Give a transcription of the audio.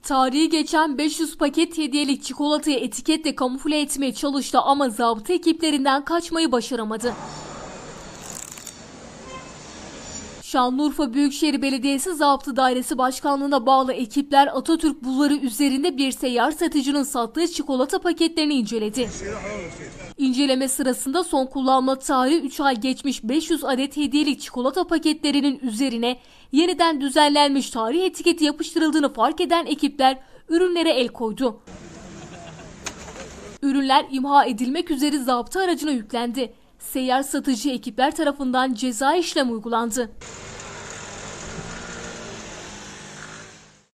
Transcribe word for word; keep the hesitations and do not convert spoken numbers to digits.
Tarihi geçen beş yüz paket hediyelik çikolatayı etiketle kamufle etmeye çalıştı ama zabıta ekiplerinden kaçmayı başaramadı. Şanlıurfa Büyükşehir Belediyesi Zabıta Dairesi Başkanlığı'na bağlı ekipler Atatürk Bulvarı üzerinde bir seyyar satıcının sattığı çikolata paketlerini inceledi. İnceleme sırasında son kullanma tarihi üç ay geçmiş beş yüz adet hediyelik çikolata paketlerinin üzerine yeniden düzenlenmiş tarih etiketi yapıştırıldığını fark eden ekipler ürünlere el koydu. Ürünler imha edilmek üzere zabıta aracına yüklendi. Seyyar satıcı ekipler tarafından ceza işlem uygulandı.